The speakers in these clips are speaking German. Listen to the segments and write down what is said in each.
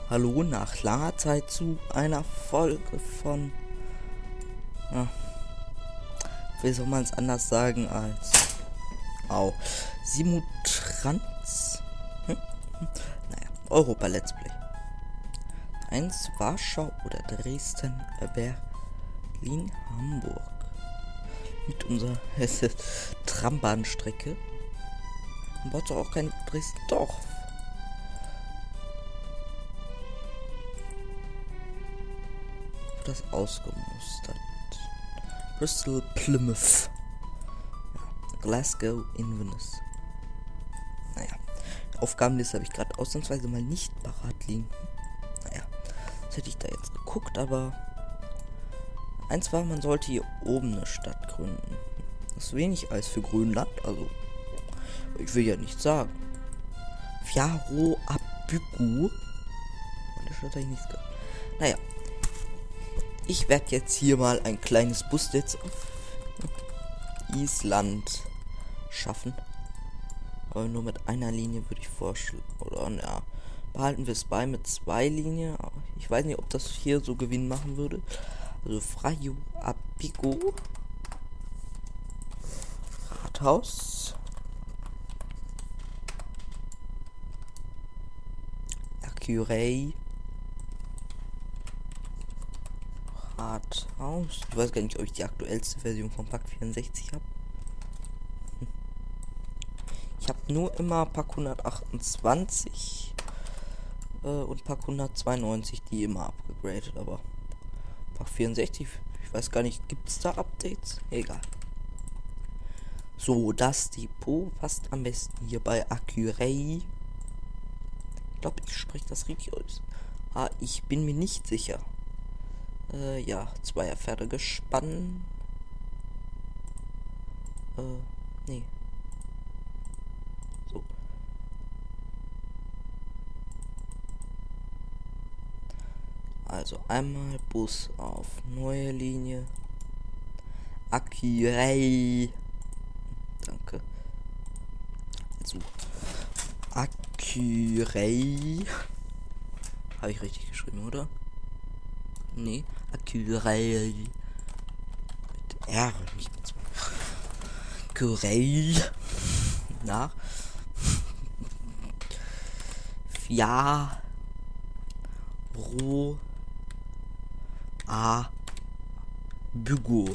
Hallo nach langer Zeit zu einer Folge von, wie soll man es anders sagen als Simutrans? Naja, Europa Let's Play. 1 Warschau oder Dresden, Berlin, Hamburg. Mit unserer Trambahnstrecke. Man baut doch auch kein Dresden-Dorf. Das ausgemustert. Bristol, Plymouth, Glasgow, Inverness. Naja, Aufgabenliste habe ich gerade ausnahmsweise mal nicht parat liegen. Naja, das hätte ich da jetzt geguckt, aber eins war, man sollte hier oben eine Stadt gründen. Das ist wenig als für Grönland, also ich will ja nicht sagen. Fjaro Abygu. Der Stadt habe ich nichts gehört. Naja. Ich werde jetzt hier mal ein kleines Busnetz auf Island schaffen. Aber nur mit einer Linie würde ich vorschlagen. Oder ja, behalten wir es bei mit 2 Linien. Ich weiß nicht, ob das hier so Gewinn machen würde. Also Fjaro Abygu. Rathaus. Akurey. Rathaus. Ich weiß gar nicht, ob ich die aktuellste Version von Pack 64 habe. Ich habe nur immer Pack 128 und Pack 192, die immer abgegradet, aber Pack 64, ich weiß gar nicht, gibt es da Updates? Egal. So, das Depot passt am besten hier bei Akurey. Ich glaube, ich spreche das richtig aus. Ich bin mir nicht sicher. Ja, 2 Pferdegespann. Nee. So. Also einmal Bus auf neue Linie. Akurey. Danke. Also Akurey. Habe ich richtig geschrieben, oder? Nee, Akurey. Mit R, nicht mit Akurey. Nach Fjaro Abygu.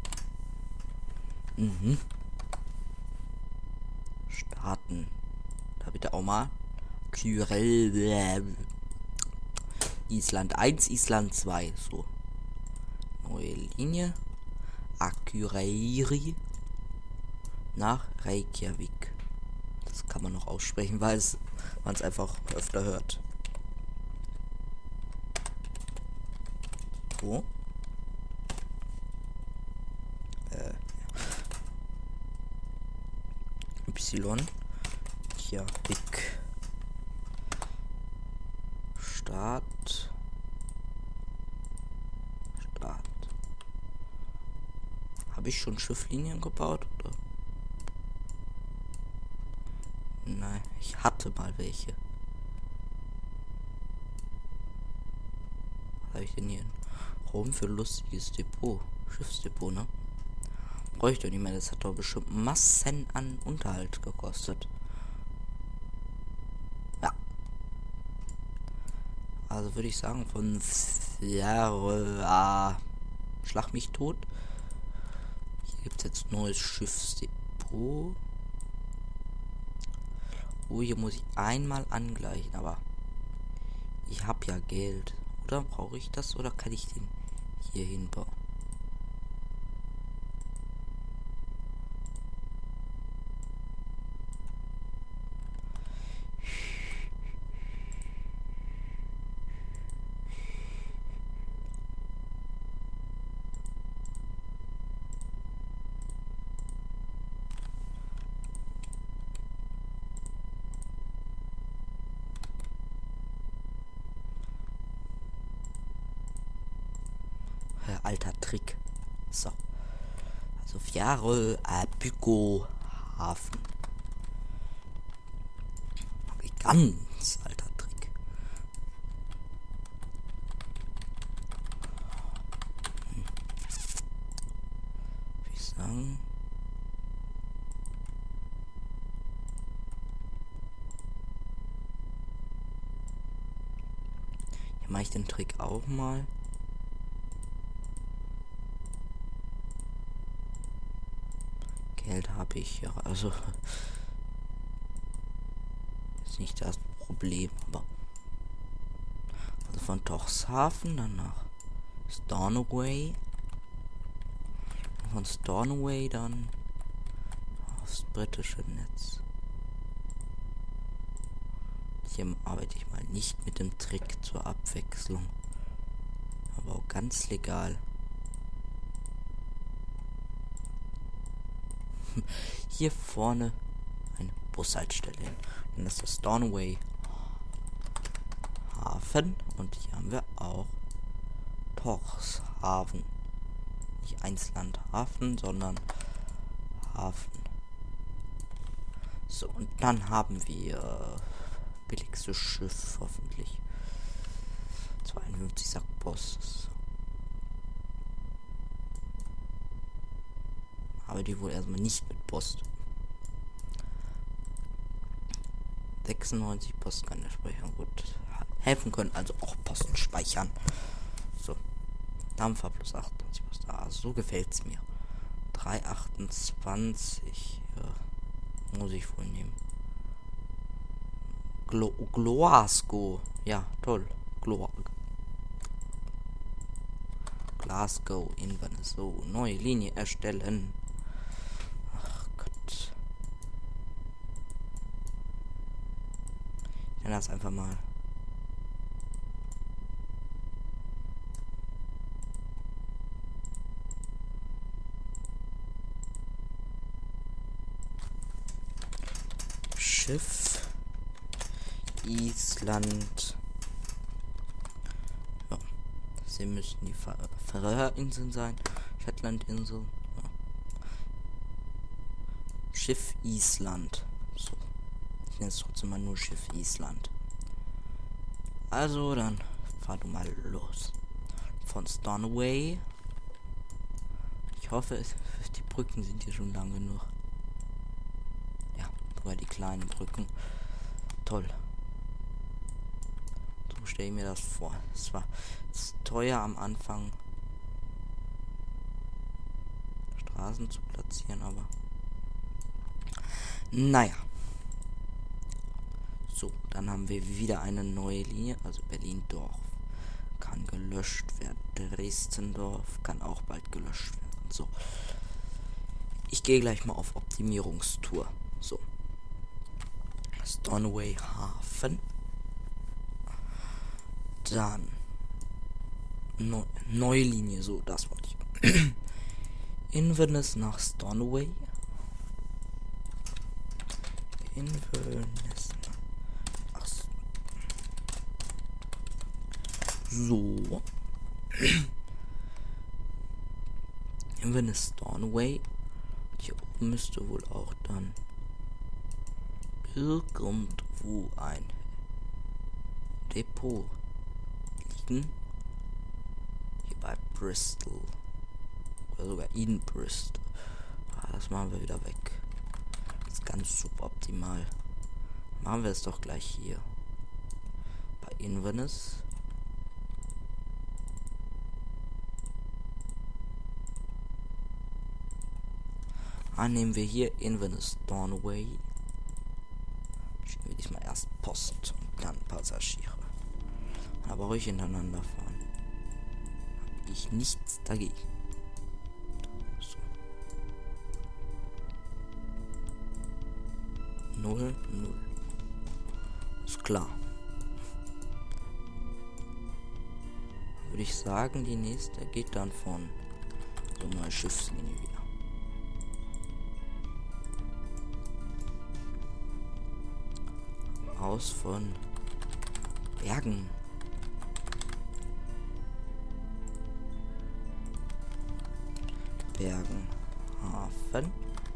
Starten. Da bitte auch mal. Akurey. Island 1, Island 2, so. Neue Linie. Akureyri nach Reykjavik. Das kann man noch aussprechen, weil man es einfach öfter hört. So. Y. Reykjavik. Start. Habe ich schon Schifflinien gebaut, oder? Nein, ich hatte mal welche. Was habe ich denn hier? Raum für lustiges Depot. Schiffsdepot, ne? Bräuchte ich nicht mehr. Das hat doch bestimmt Massen an Unterhalt gekostet. Ja. Also würde ich sagen, von Schlag mich tot. Hier gibt es jetzt neues Schiffsdepot. Oh, hier muss ich einmal angleichen, aber ich habe ja Geld. Oder brauche ich das, oder kann ich den hier hinbauen? Alter Trick. So. Also Fjaro Abygu Hafen. Ganz alter Trick. Hier mache ich den Trick auch mal. Geld habe ich ja, also ist nicht das Problem, aber also von Tochshafen dann nach Stornoway, von Stornoway dann aufs britische Netz. Hier arbeite ich mal nicht mit dem Trick zur Abwechslung, aber auch ganz legal. Hier vorne eine Bushaltestelle hin. Und das ist das Stornoway Hafen. Und hier haben wir auch Tochshafen. Nicht Einslandhafen, sondern Hafen. So, und dann haben wir billigstes Schiff, hoffentlich. 52 Sackposts. Aber die wohl erstmal nicht mit Post. 96 Post kann der speichern. Gut. Helfen können also auch Posten speichern. So. Dampfer plus 28 Post. Ah, so gefällt's mir. 328. Ja. Muss ich wohl nehmen. Glasgow. Ja, toll. Glasgow, Inverness. So, neue Linie erstellen. Ach Gott. Ich nenne das einfach mal. Schiff Island. Ja. Sie müssen die Färöerinseln sein. Shetlandinseln. Ja. Schiff Island. So. Ich nenne es trotzdem mal nur Schiff Island. Also, dann fahr du mal los. Von Stornoway. Ich hoffe, die Brücken sind hier schon lang genug. Ja, sogar die kleinen Brücken. Toll. So stelle ich mir das vor. Es war teuer am Anfang, Straßen zu platzieren, aber naja. So, dann haben wir wieder eine neue Linie, also Berlin-Dorf kann gelöscht werden. Dresden-Dorf kann auch bald gelöscht werden. So. Ich gehe gleich mal auf Optimierungstour. So. Stornoway Hafen. Dann neue Linie, so, das wollte ich. Inverness nach Stornoway. Inverness. Ach so. Inverness Stornoway. Hier oben müsste wohl auch dann irgendwo ein Depot liegen. Hier bei Bristol. Oder sogar in Bristol. Ah, das machen wir wieder weg. Das ist ganz suboptimal. Machen wir es doch gleich hier. Bei Inverness. Nehmen wir hier Inverness Stornoway. Schicken wir diesmal erst Post und dann Passagiere. Aber ruhig hintereinander fahren. Habe ich nichts dagegen. So. 0, 0. Ist klar. Würde ich sagen, die nächste geht dann von so einer neue Schiffslinie wieder. Aus von Bergen. Bergenhafen.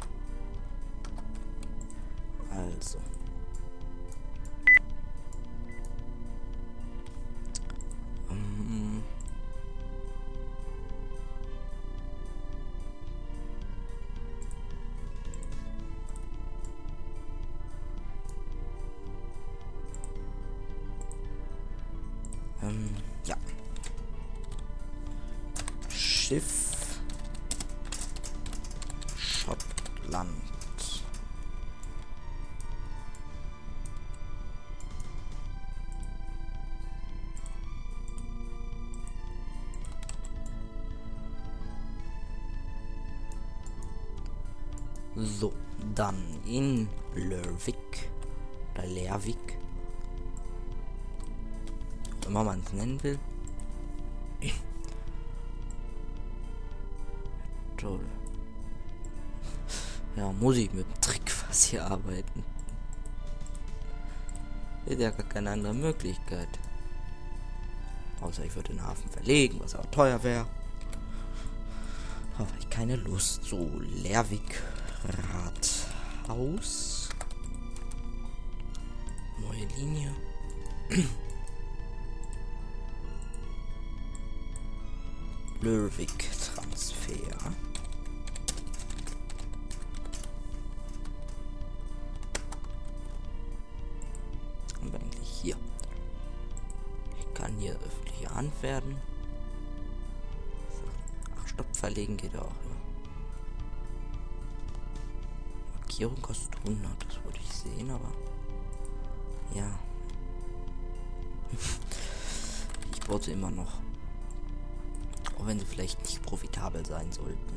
Also. Ja. Schiff. Schottland. So, dann in Lerwick oder Lerwick, wie immer man es nennen will. Toll. Ja, muss ich mit dem Trickfass hier arbeiten? Ist ja gar keine andere Möglichkeit. Außer ich würde den Hafen verlegen, was auch teuer wäre. Aber ich keine Lust. So, Lerwick Rathaus. Neue Linie. Lerwick Transfer. Haben wir eigentlich hier? Ich kann hier öffentliche Hand werden. Ach, Stopp verlegen geht auch. Ja. Markierung kostet 100, das würde ich sehen, aber ja. Ich brauche sie immer noch. Auch wenn sie vielleicht nicht profitabel sein sollten.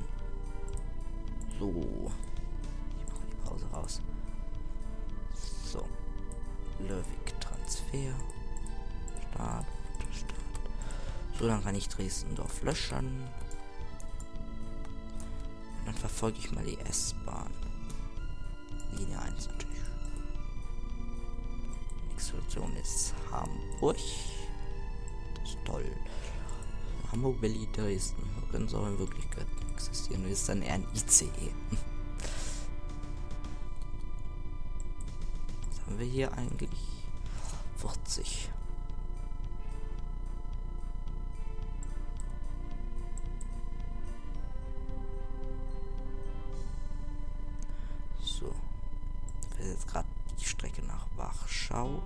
So. Ich mache die Pause raus. So. Lerwick Transfer. Start. So, dann kann ich Dresdendorf löschen. Und dann verfolge ich mal die S-Bahn. Linie 1 natürlich. Nächste Station ist Hamburg. Das ist toll. Hamburg, Berlin, Dresden. Da können sie auch in Wirklichkeit existieren. Das ist dann eher ein ICE. Was haben wir hier eigentlich? 40. So. Ich will jetzt gerade die Strecke nach Warschau.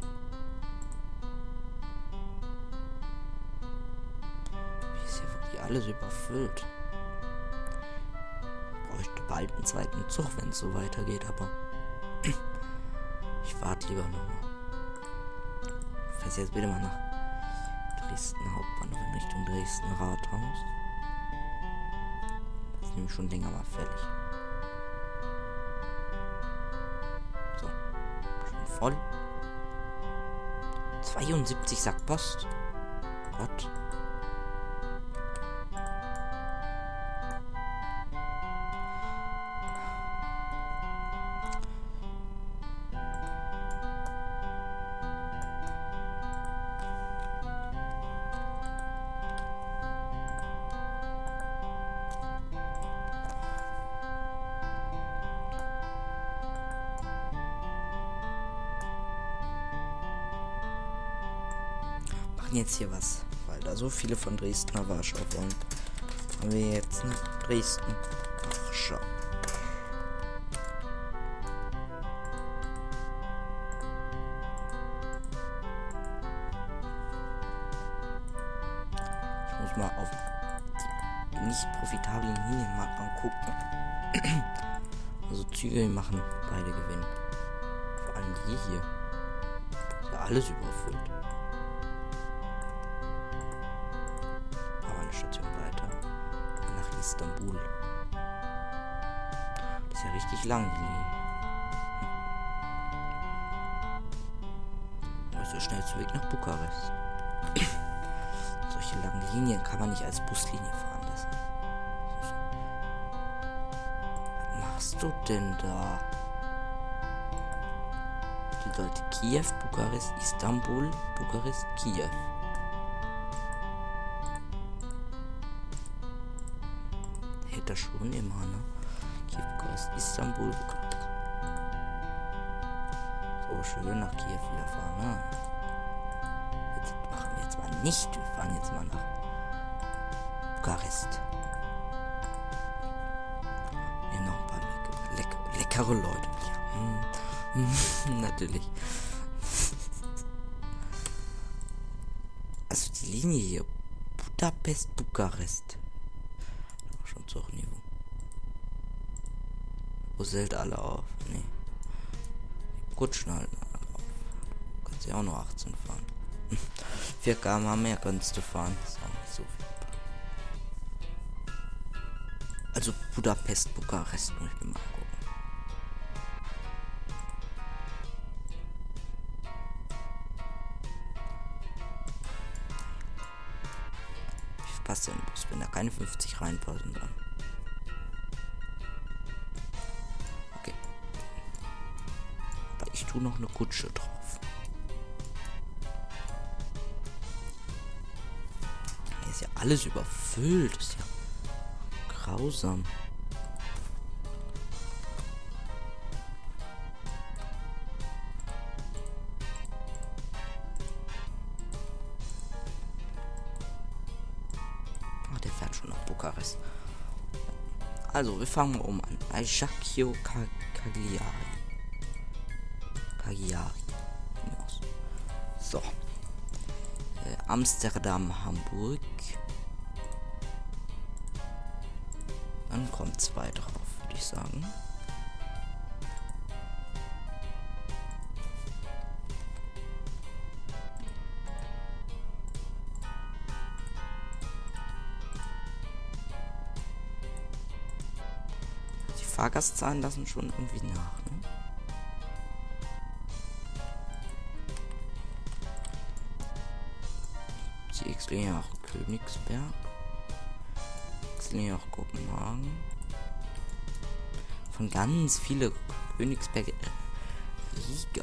Alles überfüllt. Bräuchte bald einen zweiten Zug, wenn es so weitergeht, aber ich warte lieber noch mal. Ich fahre jetzt bitte mal nach Dresden Hauptbahnhof in Richtung Dresden Rathaus. Das ist nämlich schon länger mal fertig. So, schon voll. 72 Sack Post. Gott. Jetzt hier was, weil da so viele von Dresden nach Warschau wollen. Haben wir jetzt nach Dresden Warschau. Ich muss mal auf die nicht profitablen Linien mal angucken. Also Züge machen beide gewinnen. Vor allem die hier. Ist ja alles überfüllt. Station weiter nach Istanbul. Das ist ja richtig lang, die Linie. Das ist der schnellste Weg nach Bukarest. Solche langen Linien kann man nicht als Buslinie fahren lassen. Was machst du denn da? Die sollte Kiew, Bukarest, Istanbul, Bukarest, Kiew. Hätte schon immer, ne? Kiew, Bukarest, Istanbul, Bukarest. So, schön nach Kiew wieder fahren, ne? Jetzt machen wir jetzt mal nicht. Wir fahren jetzt mal nach Bukarest. Hier noch ein paar leckere Leute. Ja, natürlich. Also die Linie hier. Budapest, Bukarest. Schon Zugniveau. Rüsselt alle auf. Nee. Kutschen halt auf. Kannst ja auch nur 18 fahren. 4 km mehr kannst du fahren. Das ist auch nicht so viel. Also Budapest, Bukarest muss ich mir mal gucken. Wie passt denn Bus, wenn da keine 50 reinpassen dann? Okay. Aber ich tue noch eine Kutsche drauf. Hier ist ja alles überfüllt. Das ist ja grausam. Ach, der fährt schon nach Bukarest. Also, wir fangen mal um an. Ajaccio Cagliari. So. Amsterdam, Hamburg. Dann kommt 2 drauf, würde ich sagen. Die Fahrgastzahlen lassen schon irgendwie nach, ne? Die X-Linie nach Königsberg. X-Linie nach Kopenhagen. Von ganz viele Königsberg Riga.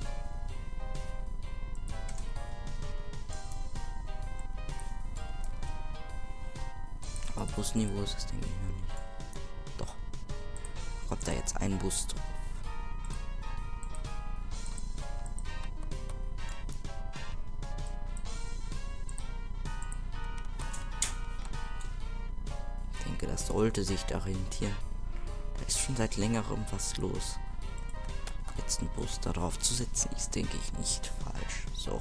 Aber Busniveau ist es, denke ich, noch nicht. Doch. Kommt da jetzt ein Bus drauf. Ich denke, das sollte sich da rentieren. Da ist schon seit längerem was los. Jetzt einen Bus da drauf zu setzen, ist, denke ich, nicht falsch. So.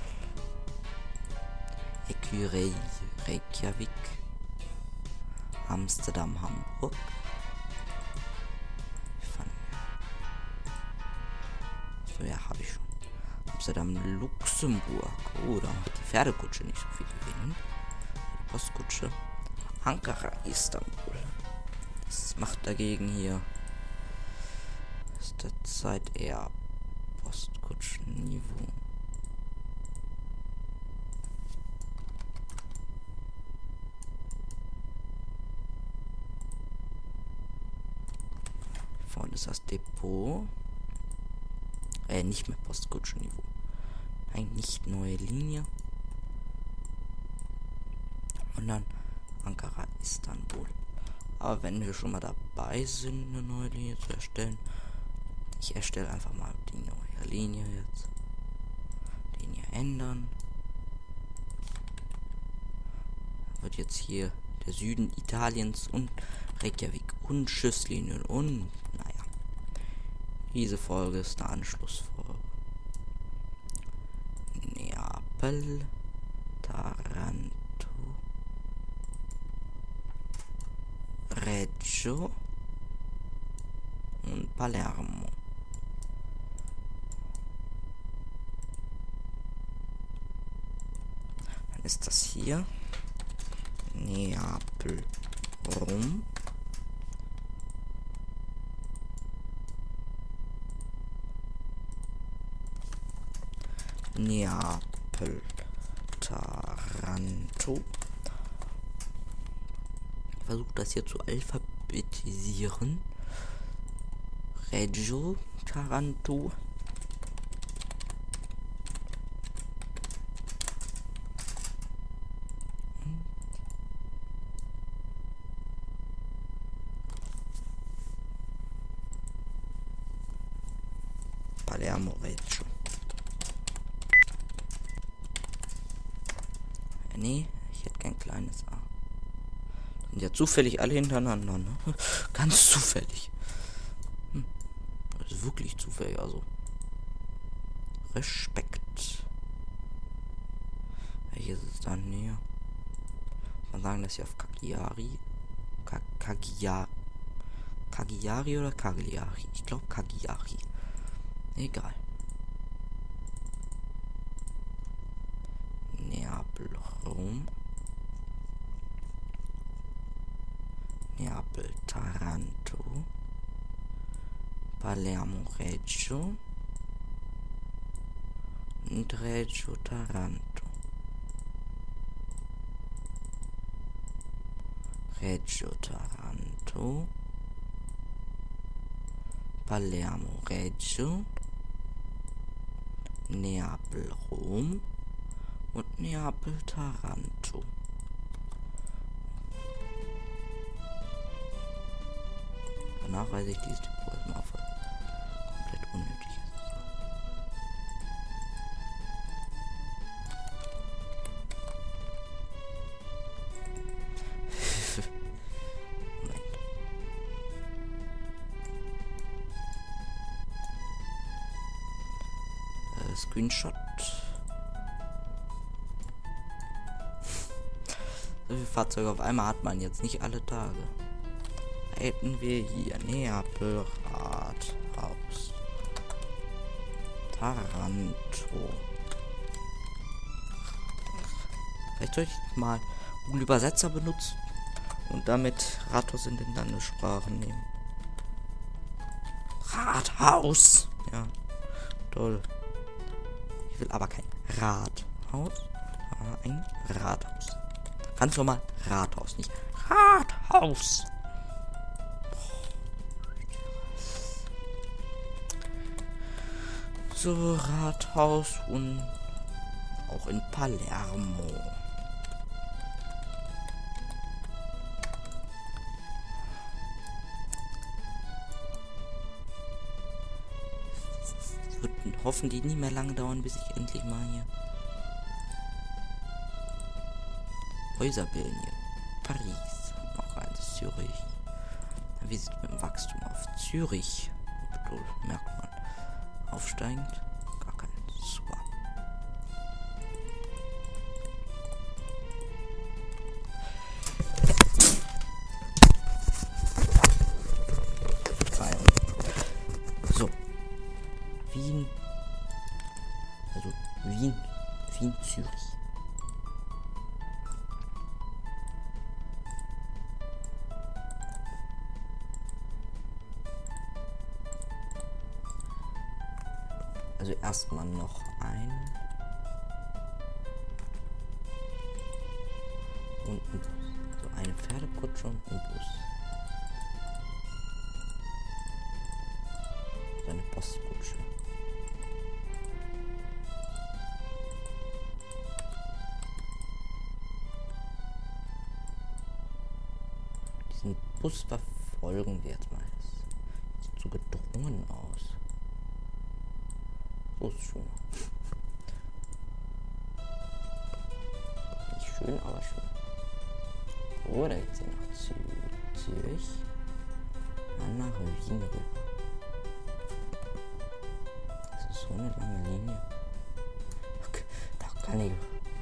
Écurie Reykjavik. Amsterdam, Hamburg. So, ja, habe ich schon. Amsterdam, Luxemburg. Oh, da macht die Pferdekutsche nicht so viel Gewinn. Die Postkutsche. Ankara, Istanbul. Das macht dagegen hier. Ist derzeit eher Postkutschenniveau. Vorne ist das Depot. Nicht mehr Postkutschenniveau. Nein, nicht neue Linie. Und dann Ankara, Istanbul. Aber wenn wir schon mal dabei sind, eine neue Linie zu erstellen, ich erstelle einfach mal die neue Linie jetzt. Linie ändern. Wird jetzt hier der Süden Italiens und Reykjavik und Schiffslinien und naja. Diese Folge ist eine Anschlussfolge. Neapel, Taranto, Reggio und Palermo. Dann ist das hier Neapel, Rom, Neapel, Taranto. Versucht das hier zu alphabetisieren. Reggio, Taranto. Palermo, Reggio. Nee, ich hätte kein kleines A. Sind ja zufällig alle hintereinander, ne? Ganz zufällig. Das ist wirklich zufällig, also. Respekt. Welches ist dann näher? Man sagen, dass sie auf Cagliari. Cagliari oder Cagliari? Ich glaube Cagliari. Egal. Neapel, Rom. Neapel, Taranto. Palermo, Reggio. Und Reggio, Taranto. Reggio, Taranto. Palermo, Reggio. Neapel, Rom. Und Neapel, Taranto. Danach weiß ich dieses Depot erstmal auf. Komplett unnötig ist. Screenshot. So viele Fahrzeuge auf einmal hat man jetzt nicht alle Tage. Hätten wir hier Neapel, Rathaus, Taranto. Vielleicht soll ich mal Google Übersetzer benutzen und damit Rathaus in den Landessprachen nehmen. Rathaus! Ja, toll. Ich will aber kein Rathaus, aber ein Rathaus. Ganz normal Rathaus, nicht Rathaus. So, Rathaus und auch in Palermo. Es wird hoffentlich nie mehr lange dauern, bis ich endlich mal hier Häuser bilden hier. Paris, noch eins, Zürich. Wie sieht es mit dem Wachstum auf? Zürich, merkt man. Aufsteigend, gar kein Super. So. Wien. Also Wien, Zürich. Also erstmal noch ein und ein Bus. So eine Pferdekutsche und ein Bus. So eine Postkutsche. Diesen Bus verfolgen wir jetzt mal. Das sieht so gedrungen aus. So ist schön. Nicht schön, aber schön. Oder jetzt hier nach Zürich. Dann nach Wien rüber. Das ist so eine lange Linie. Da kann ich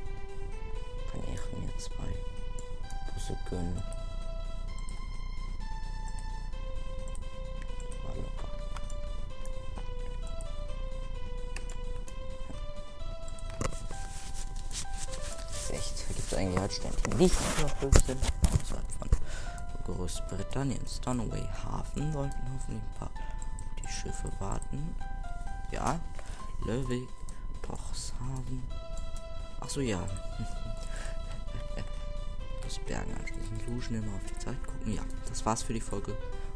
mir 2 Busse gönnen. War locker. Eigentlich Haltestellen, die nicht überfüllt sind, außerhalb von Großbritannien. Stoneway Hafen sollten hoffentlich ein paar auf die Schiffe warten. Ja, Löwig, Tochshaven. Achso, ja. Das Bergen anschließend duschen, immer auf die Zeit gucken. Ja, das war's für die Folge.